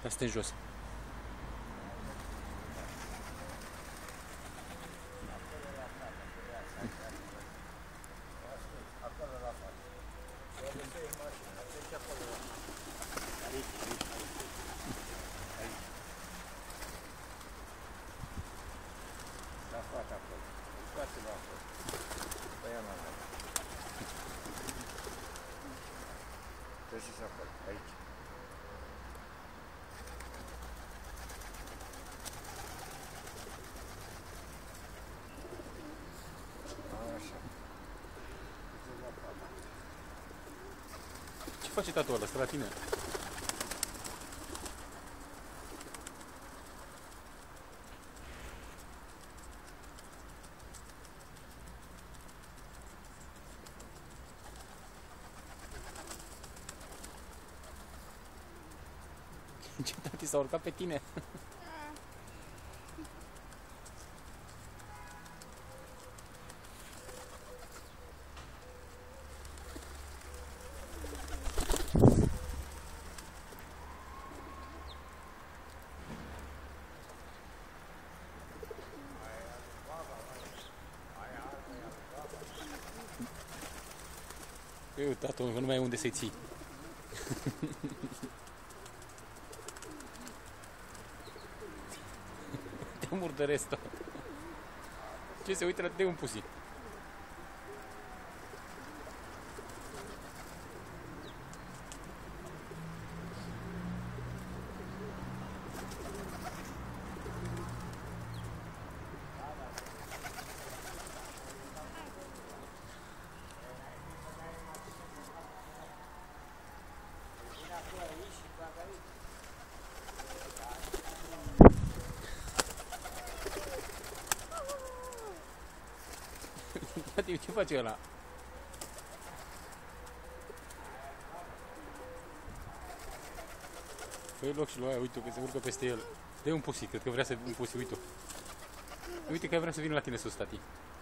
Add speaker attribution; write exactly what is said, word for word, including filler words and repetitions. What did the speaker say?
Speaker 1: Asta e jos.
Speaker 2: Treceți acolo, aici. Așa.
Speaker 1: Ce face tatul ăla? Stă la tine. Ce tati s-a urcat pe tine? Eu, tatu, nu mai ai unde să-i ții. Te murdăresc tot. Ce se uită la de un pusi? Tati, ce face ăla? Fă-i loc și lui aia, uite că se urcă peste el. Dă-i un pusi, cred că vrea să un pusi, uite-o. Uite că vrea să vină la tine sus, tati.